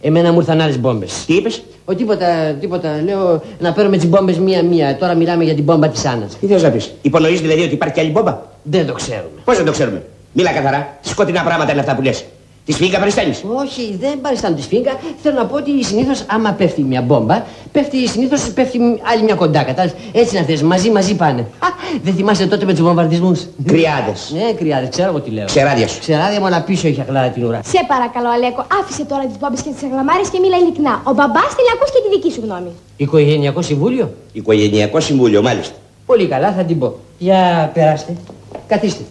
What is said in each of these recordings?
Εμένα μου ήρθαν άλλες μπόμπες. Τι είπες? Τίποτα. Λέω να παίρνουμε τις μπόμπες μία-μία. Τώρα μιλάμε για την μπόμπα της Άννας. Τι θες να πεις? Υπονοείς δηλαδή ότι υπάρχει κι άλλη μπόμπα? Δεν το ξέρουμε. Πώς δεν το ξέρουμε? Μίλα καθαρά. Σκοτεινά πράγματα είναι αυτά που λες. Τη σφίγγα παριστάνεις? Όχι, δεν παριστάνω τη σφίγγα. Θέλω να πω ότι συνήθως άμα πέφτει μια μπόμπα, συνήθως πέφτει άλλη μια κοντά. Κατάλαβες. Έτσι είναι αυτές. Μαζί πάνε. Δεν θυμάσαι τότε με τους βομβαρδισμούς? Κρυάδες. Ναι, κρυάδες. Ξέρω εγώ τι λέω. Ξεράδια σου. Ξεράδια μου, αλλά πίσω είχε χλάρα την ουρά. Σε παρακαλώ, Αλέκο, άφησε τώρα τις μπόμπες και τις αγλαμάρες και μίλα ειλικρινά. Ο μπαμπάς θέλει να ακούσει και τη δική σου γνώμη. Οικογενειακό συμβούλιο. Οικογενειακό συμβούλιο, μάλιστα. Πολύ καλά, θα την πω. Για περάστε. Καθίστε.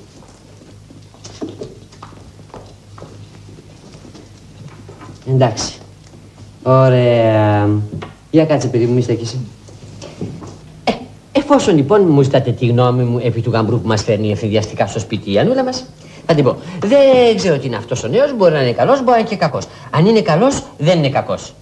Εντάξει. Ωραία. Για κάτσε, παιδί μου, μη στέκεσαι. Εφόσον λοιπόν μου ζητάτε τη γνώμη μου επί του γαμπρού που μας φέρνει ευθυνδιαστικά στο σπίτι η Ανούλα μας, θα την πω. Δεν ξέρω τι είναι αυτός ο νέος, μπορεί να είναι καλός, μπορεί να είναι και κακός. Αν είναι καλός, δεν είναι κακός.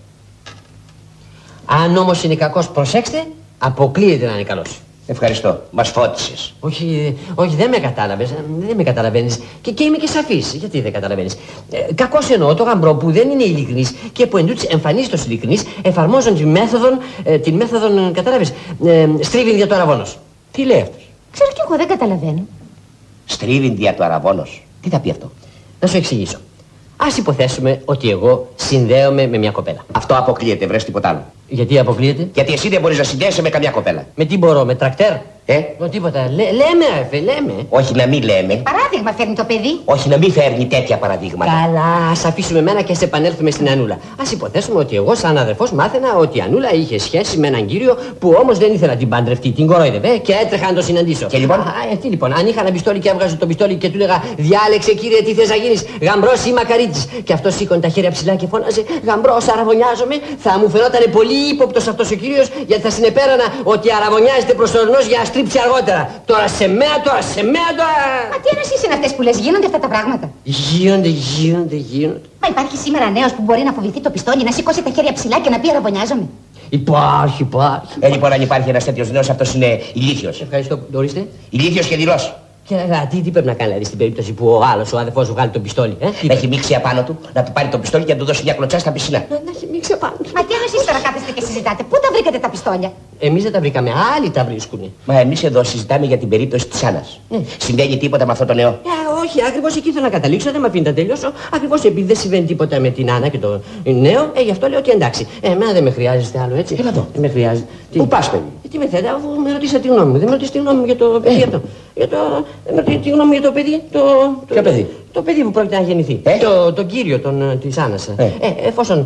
Αν όμως είναι κακός, προσέξτε, αποκλείεται να είναι καλός. Ευχαριστώ. Μας φώτισες. Όχι, δεν με κατάλαβες. Δεν με καταλαβαίνεις. Και είμαι και σαφής. Γιατί δεν καταλαβαίνεις? Κακώς εννοώ το γαμπρό που δεν είναι ειλικρινής και που εντούτοις εμφανίζεται ως ειλικρινής, εφαρμόζουν την μέθοδον, κατάλαβες, στρίβιν δια το αραβόνος. Τι λέει αυτός? Ξέρω κι εγώ, δεν καταλαβαίνω. Στρίβιν δια το αραβόνος. Τι θα πει αυτό? Να σου εξηγήσω. Ας υποθέσουμε ότι εγώ συνδέομαι με μια κοπέλα. Αυτό αποκλείεται, βρες τίποτα άλλο. Γιατί αποκλείεται? Γιατί εσύ δεν μπορείς να συνδέεσαι με καμιά κοπέλα. Με τι μπορώ, με τρακτέρ? Τίποτα. Λέμε. Όχι να μην λέμε. Παράδειγμα φέρνει το παιδί. Όχι να μην φέρνει τέτοια παραδείγματα. Καλά, ας αφήσουμε εμένα και ας επανέλθουμε στην Ανούλα. Ας υποθέσουμε ότι εγώ σαν αδερφός μάθαινα ότι η Ανούλα είχε σχέση με έναν κύριο που όμως δεν ήθελα να την παντρευτεί. Την κορόιδευε και έτρεχα να το συναντήσω. Και λοιπόν? Τι λοιπόν, αν είχα ένα πιστόλι και έβγαζε το πιστόλι και του έλεγα διάλεξε κύριε τι θες να γίνεις, γαμπρός ή μακαρίτης. Και αυτός σήκωνε τα χέρια ψηλά και φώναζε γαμπρός, αραβωνιάζομαι, θα μου φαινόταν πολύ ύποπτος αυτός ο κύριος γιατί θα συνεπέρανα ότι αραβωνιάζεται προσωρινός για να στρίψει αργότερα. Τώρα σε μένα. Μα τι εννοήσεις είναι αυτές που λες, γίνονται αυτά τα πράγματα? Γίνονται. Μα υπάρχει σήμερα νέος που μπορεί να φοβηθεί το πιστόλι, να σηκώσει τα χέρια ψηλά και να πει αραβωνιάζομαι? Υπάρχει. Λοιπόν, αν υπάρχει ένας τέτοιος νέος, αυτός είναι ηλίθιος. Ευχαριστώ, το ορίστε. Ηλίθιος και δηλός. Και τι πρέπει να κάνει δηλαδή στην περίπτωση που ο άλλος, ο αδερφός σου βγάλει το πιστόλι? Να έχει μίξει απάνω του, να του πάρει το πιστόλι και να του δώσει μια κλωτσά στα πισινά. Να έχει μίξει απάνω του. Μα τι εννοήσεις τώρα κάθεστε και συζητάτε? Πού τα βρήκατε τα πιστόλια? Εμείς δεν τα βρήκαμε, άλλοι τα βρίσκουνε. Μα εμείς εδώ συζητάμε για την περίπτωση της Άννας. Συμβαίνει τίποτα με αυτό το νέο? Όχι, ακριβώς εκεί θέλω να καταλήξω, δεν με αφήνει να τελειώσω. Ακριβώς επειδή δεν συμβαίνει τίποτα με την Άννα και το νέο, γι' αυτό λέω ότι εντάξει. Εμένα δεν με χρειάζεται άλλο έτσι. Έλα εδώ. Δεν με χρειάζεται. Πού πας, παιδί? Τι με θέλετε, αφού με ρωτήσατε τη γνώμη μου. Δεν με ρωτήσατε τη γνώμη μου για το παιδί αυτό. Δεν με ρωτήσατε τη γνώμη μου για το παιδί. Ποιο παιδί? Το παιδί που πρόκειται να γεννηθεί. Τον κύριο της Άννας. Εφόσον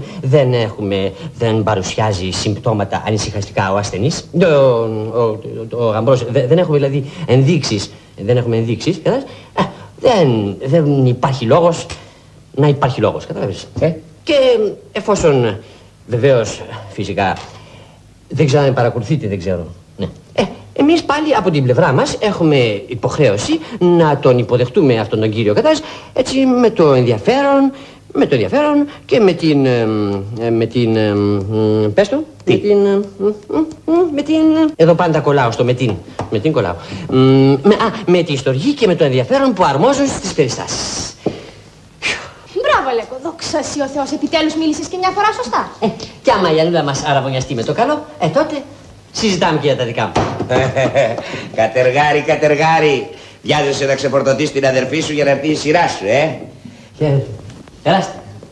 δεν παρουσιάζει συμπτώματα ανησυχαστικά ο ασθενής, ο γαμπρός, δεν έχουμε δηλαδή ενδείξεις. Δεν έχουμε ενδείξεις, δεν υπάρχει λόγος να υπάρχει λόγος, κατάλαβες. Και εφόσον βεβαίως φυσικά δεν ξέρω αν παρακολουθείτε, δεν ξέρω. Ναι. Εμείς πάλι από την πλευρά μας έχουμε υποχρέωση να τον υποδεχτούμε αυτόν τον κύριο, κατάλαβες, έτσι με το ενδιαφέρον και με την πες το, τι? Με την εδώ πάντα κολλάω στο με την κολλάω, με τη στοργή και με το ενδιαφέρον που αρμόζουν στις περιστάσεις. Μπράβο, Αλέκο, δόξα σοι ο Θεός, επιτέλους μίλησες και μια φορά σωστά. Κι άμα η Ανούλα μας αραβωνιαστεί με το καλό, τότε συζητάμε και για τα δικά μου. Κατεργάρι, βιάζεσαι να ξεφορτωτείς την αδερφή σου για να έρθει η σειρά σου, Περάστε.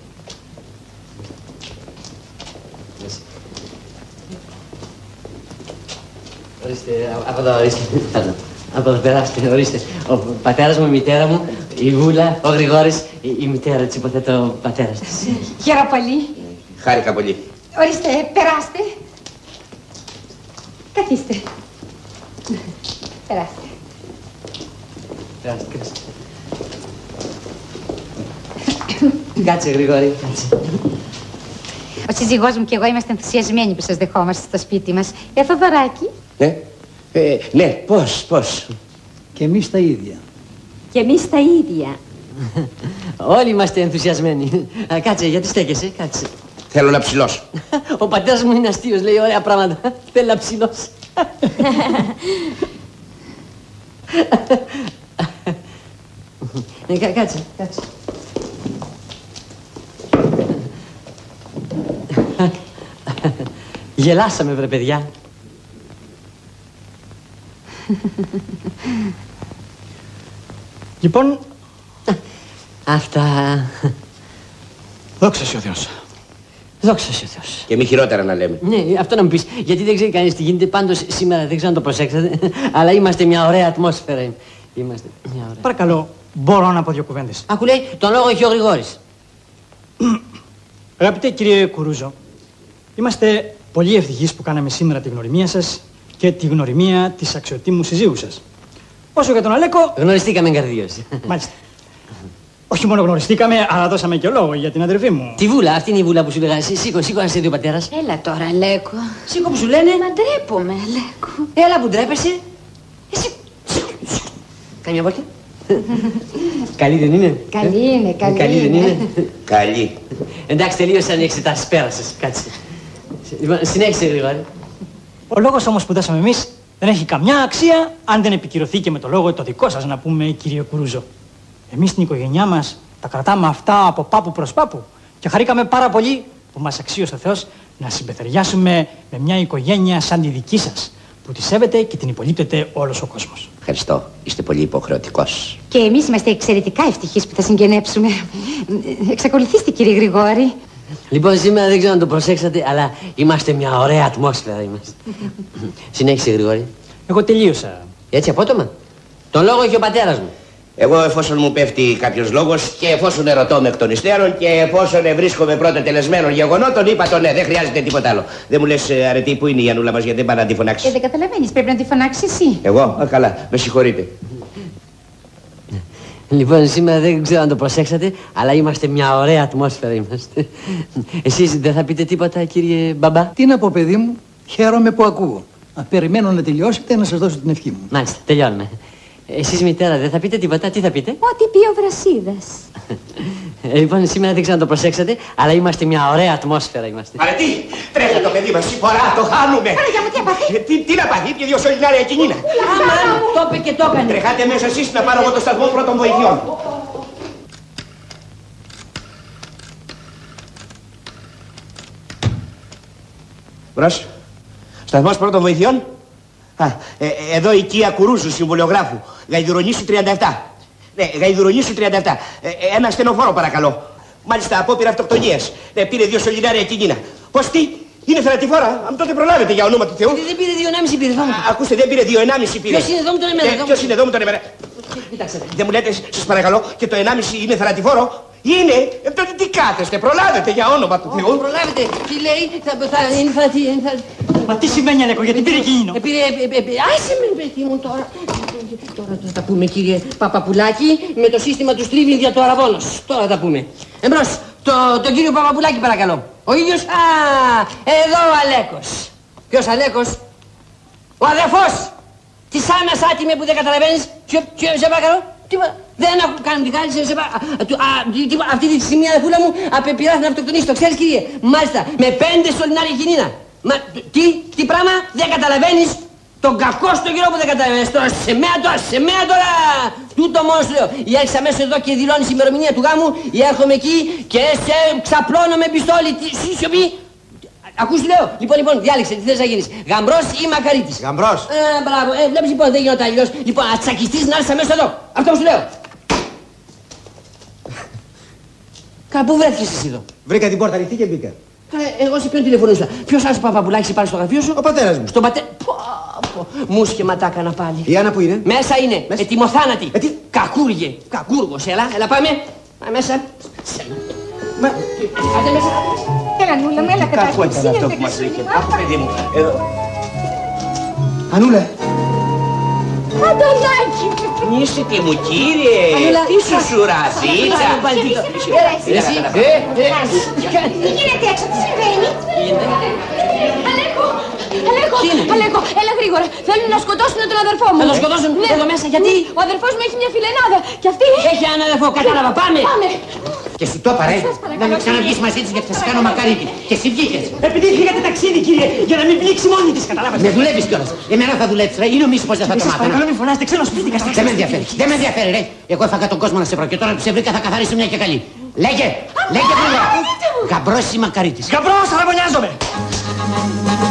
Ορίστε, από εδώ, ορίστε. Από εδώ, περάστε, ορίστε. Ο πατέρας μου, η μητέρα μου, η Γούλα, ο Γρηγόρης, η μητέρα της, υποθέτω, ο πατέρας της. Χαίρομαι πολύ. Χάρηκα πολύ. Ορίστε, περάστε. Καθίστε. Περάστε. Περάστε. Κάτσε, Γρηγόρη, κάτσε. Ο σύζυγός μου και εγώ είμαστε ενθουσιασμένοι που σας δεχόμαστε στο σπίτι μας. Θοδωράκη. Ναι, πώς. Και εμείς τα ίδια. Και εμείς τα ίδια. Όλοι είμαστε ενθουσιασμένοι. Κάτσε, γιατί στέκεσαι, κάτσε. Θέλω να ψηλώσω. Ο πατέρας μου είναι αστείος, λέει ωραία πράγματα. Θέλει να ψηλώσει. Κάτσε. Γελάσαμε, βρε παιδιά. Λοιπόν, Αυτά. δόξα σε ο Θεός. Δόξα σε Θεός. Και μη χειρότερα να λέμε. Ναι, αυτό να μου πεις. Γιατί δεν ξέρει κανείς τι γίνεται. Πάντως σήμερα δεν ξέρω αν το προσέξατε. Αλλά είμαστε μια ωραία ατμόσφαιρα. Είμαστε μια ωραία. Παρακαλώ, μπορώ να πω δύο κουβέντες. Άκου, λέει, τον λόγο έχει ο Γρηγόρης. Αγαπητέ κύριε Κουρούζο, είμαστε πολύ ευτυχείς που κάναμε σήμερα τη γνωριμία σας και τη γνωριμία της αξιοτήμου συζύγου σας. Όσο για τον Αλέκο... Γνωριστήκαμε εγκαρδίως. Μάλιστα. Όχι μόνο γνωριστήκαμε, αλλά δώσαμε και λόγο για την αδερφή μου. Τη βούλα, αυτή είναι η βούλα που σου λέγα. Σήκω να σε δει ο πατέρας. Έλα τώρα, Λέκο. Σήκω που σου λένε. Μα ντρέπομαι, Λέκο. Έλα που ντρέπεσαι. Εσύ. Κάνει μια βόλτα. Καλή δεν είναι? Καλή είναι, καλή Καλή δεν είναι? Καλή. Εντάξει, τελείωσαν οι εξετάσεις, πέρασες. Κάτσε. Λοιπόν, συνέχισε Γρηγόρη. Ο λόγος όμως που δώσαμε εμείς δεν έχει καμιά αξία αν δεν επικυρωθεί και με το λόγο το δικό σας, να πούμε, κύριε Κουρούζο. Εμείς στην οικογένειά μας τα κρατάμε αυτά από πάπου προς πάπου και χαρήκαμε πάρα πολύ που μας αξίωσε ο Θεός να συμπεθεριάσουμε με μια οικογένεια σαν τη δική σας, που τη σέβεται και την υπολείπτεται όλος ο κόσμος. Ευχαριστώ. Είστε πολύ υποχρεωτικός. Και εμείς είμαστε εξαιρετικά ευτυχείς που θα συγγενέψουμε. Εξακολουθήστε, κύριε Γρηγόρη. Λοιπόν, σήμερα δεν ξέρω αν το προσέξατε, αλλά είμαστε μια ωραία ατμόσφαιρα. Είμαστε. Συνέχισε Γρηγόρη. Εγώ τελείωσα. Έτσι απότομα. Τον λόγο έχει ο πατέρας μου. Εγώ εφόσον μου πέφτει κάποιος λόγος και εφόσον ερωτώ με εκ των υστέρων και εφόσον βρίσκομαι πρώτα τελεσμένων γεγονότων, είπα το ναι, δεν χρειάζεται τίποτα άλλο. Δεν μου λες αρετή που είναι η Ανούλα μας, γιατί δεν πάει να τη φωνάξει. Δεν καταλαβαίνεις, πρέπει να τη φωνάξεις εσύ. Εγώ, καλά, με συγχωρείτε. Λοιπόν, σήμερα δεν ξέρω αν το προσέξατε, αλλά είμαστε μια ωραία ατμόσφαιρα. Είμαστε. Εσείς δεν θα πείτε τίποτα, κύριε Μπαμπά? Τι να πω, παιδί μου, χαίρομαι που ακούω. Περιμένω να τελειώσετε να σας δώσω την ευχή μου. Μάλιστα, τελειώνουμε. Εσείς μητέρα δεν θα πείτε τίποτα, τι θα πείτε? Ό,τι πει ο Βρασίδας. Λοιπόν, σήμερα δεν ξέρω αν το προσέξατε, αλλά είμαστε μια ωραία ατμόσφαιρα. Είμαστε. Αρετή, τρέχα το παιδί μας, φορά, το χάνουμε. Παναγιά μου, τι έπαθε? Τι να πάθει, και δύο σωληνάρια κοινίνα. Άμα το είπε και το έκανε. Τρεχάτε μέσα εσείς να πάρω εγώ το σταθμό πρώτων βοηθειών. Μπρος, σταθμός πρώτων βοηθειών. Εδώ η οικία Κουρούζου, συμβολιογράφου. Γαϊδουρονήσου 37. Ναι, Γαϊδουρονήσου 37. Ένα στενοφόρο παρακαλώ. Μάλιστα απόπειρα αυτοκτονίας. Ναι, πήρε 2 σωληνάρια κοινίνα. Πώς τι, είναι θανατηφόρα. Αν τότε προλάβετε για όνομα του Θεού. Δεν πήρε 2,5 πήρε εδώ μου. Ακούστε, δεν πήρε 2,5 πήρε. Ποιος είναι εδώ μου τον εμένα? Ποιος είναι εδώ μου τον εμένα? Κοιτάξτε. Δεν μου λέτε, σας παρακαλώ, και το 1,5 είναι θανατηφόρο? Είναι. Τότε τι κάθεστε, προλάβετε για όνομα του Θεού. Προλάβετε. Τι λέει, θα... Μα τι σημαίνει, Αλέκο, γιατί πήρε κίνδυνο? Άσε με, παιδί μου τώρα. Τώρα θα τα πούμε, κύριε Παπαπουλάκη, με το σύστημα του στρίβιν δια το αραβόνος. Τώρα τα πούμε. Εμπρός, τον κύριο Παπαπουλάκη παρακαλώ. Ο ίδιος, εδώ ο Αλέκος. Ποιος Αλέκος? Ο αδερφός της Άννας άτιμε που δεν καταλαβαίνεις. Σε παρακαλώ. Δεν έχω κάνει την χάρη, αυτή τη στιγμή η αδερφούλα μου απεπειράθη να αυτοκτονήσει, το ξέρεις κύριε? Μάλιστα, με 5 σωληνάρια κοινίνα. Μα τι πράγμα, δεν καταλαβαίνεις? Τον κακό στο καιρό που δεν καταλαβαίνεις. Τώρα σε μένα τώρα. Τούτο μόνο σου λέω. Ή έρχεσαι αμέσως εδώ και δηλώνεις η ημερομηνία του γάμου, ή έρχομαι εκεί και σε ξαπλώνω με πιστόλι. Σιωπή. Ακούς τι λέω. Λοιπόν, διάλεξε τι θες να γίνεις. Γαμπρός ή μακαρίτης? Γαμπρός. Μπράβο. Βλέπεις λοιπόν, δεν γινόταν αλλιώς. Λοιπόν, ας τσακιστείς να έρθεις αμέσως εδώ. Αυτό που σου λέω. Πού βρέθηκες εσύ εδώ? Βρήκα την πόρτα ανοιχτή και μπήκα. Εγώ σε ποιον τηλεφωνούσα? Ποιος άλλος Παπαπουλάκης υπάρχει στο γραφείο σου? Ο πατέρας μου. Στον πατέρα. Μου σχεματά έκανα πάλι. Η Άννα που είναι? Μέσα είναι. Ετοιμοθάνατη. Τι? Κακούργε. Κακούργος. Έλα πάμε. Πάμε μέσα. Μα... Άντε μέσα. Έλα, Νούλα, με έλα Κάπου κατάσταση. ήταν αυτό που μας είχε. Άκου παιδί μου. Ανούλα. Αντωνάκη. Είσαι τι μου κύριε. Τι σου σουραζίτσα. Εσύ. Τι γίνεται έξω, τι συμβαίνει? Αλέκο, έλα γρήγορα. Θέλουν να σκοτώσουν τον αδερφό μου. Θα τον σκοτώσουν εδώ μέσα, γιατί? Ο αδερφός μου έχει μια φιλενάδα. Και αυτή... Έχει έναν αδερφό, κατάλαβα, πάμε. Και εσύ το παρέ. Να μην ξαναβγείς μαζί της γιατί θα σε κάνω μακαρίτη. Και εσύ βγήκες. Επειδή φύγατε ταξίδι, κύριε, για να μην πλήξει μόνη της, καταλάβατε? Με δουλεύεις κιόλας. Εμένα θα δουλέψεις ρε. Ή νομίζεις πως δεν θα το μάθω? Παρακαλώ, μην φωνάσετε, ξένος σπίτικα. Δεν με ενδιαφέρει. Δεν με ενδιαφέρει ρε. Εγώ έφαγα τον κόσμο να σε βρω και τώρα που σε βρήκα θα καθαρίσω μια και καλή. Λέγε. Λέγε. Γαμπρός ή μακαρίτης? Γαμπρός, αραβωνιάζομαι.